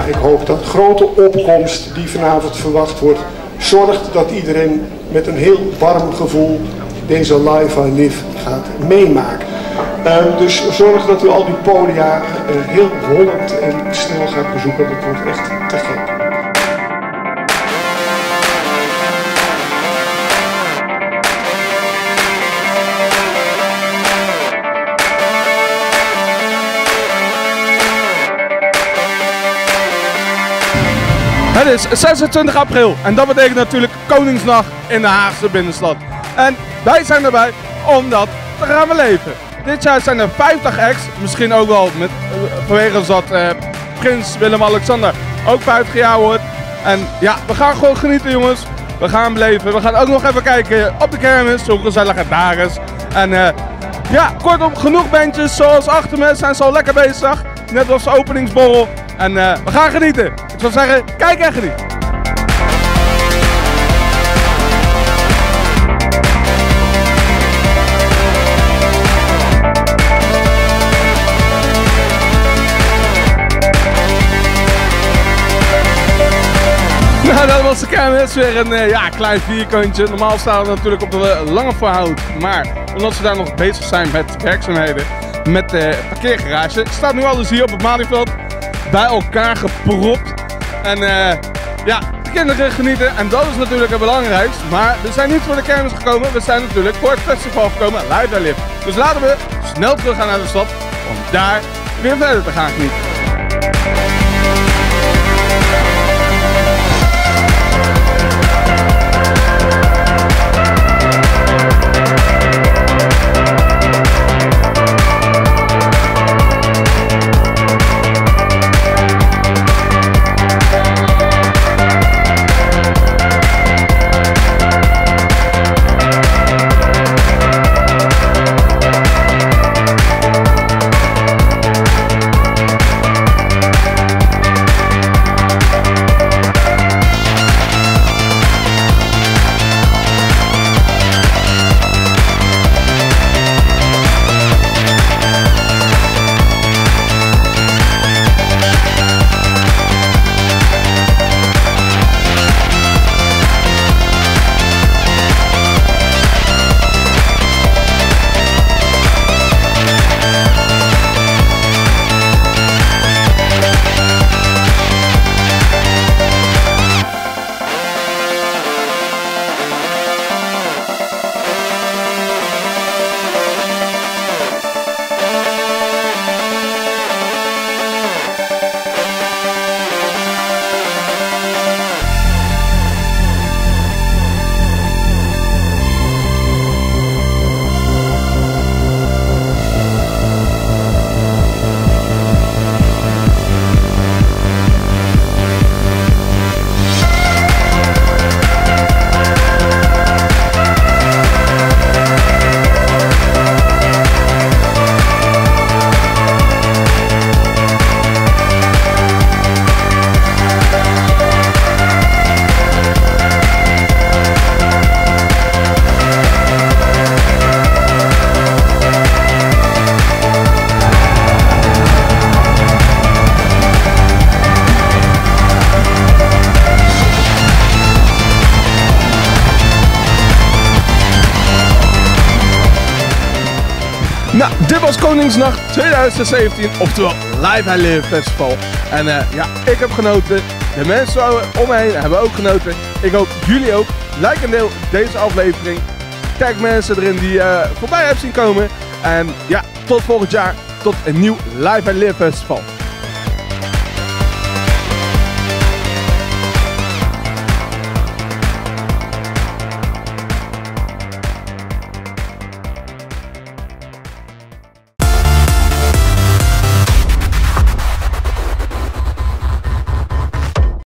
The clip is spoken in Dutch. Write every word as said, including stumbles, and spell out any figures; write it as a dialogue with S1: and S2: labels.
S1: ik hoop dat de grote opkomst die vanavond verwacht wordt, zorgt dat iedereen met een heel warm gevoel deze Live I Live gaat meemaken. Uh, dus zorg dat u al die podia uh, heel Holland en snel gaat bezoeken. Dat wordt echt te gek.
S2: Het is zesentwintig april en dat betekent natuurlijk Koningsnacht in de Haagse binnenstad. En wij zijn erbij omdat te gaan beleven. Dit jaar zijn er vijftig acts, misschien ook wel met, vanwege dat uh, Prins Willem-Alexander ook vijftig jaar wordt. En ja, we gaan gewoon genieten jongens. We gaan beleven. We gaan ook nog even kijken op de kermis, hoe gezellig het daar is. En uh, ja, kortom, genoeg bandjes zoals achter me zijn zo lekker bezig. Net als de openingsborrel. En uh, we gaan genieten. Ik zou zeggen, kijk en geniet. Nou, dat was de kermis. Weer een uh, ja, klein vierkantje. Normaal staan we natuurlijk op de Lange Voorhout. Maar omdat ze daar nog bezig zijn met werkzaamheden, met de parkeergarage, staat nu alles hier op het Malieveld bij elkaar gepropt. En uh, ja, de kinderen genieten en dat is natuurlijk het belangrijkste. Maar we zijn niet voor de kermis gekomen, we zijn natuurlijk voor het festival gekomen, Live I Live. Dus laten we snel terug gaan naar de stad om daar weer verder te gaan genieten. Nou, dit was Koningsnacht tweeduizend zeventien, oftewel Live I Live Festival. En uh, ja, ik heb genoten. De mensen om me heen hebben ook genoten. Ik hoop jullie ook. Like en deel deze aflevering. Tag mensen erin die uh, voorbij hebben zien komen. En ja, tot volgend jaar. Tot een nieuw Live I Live Festival.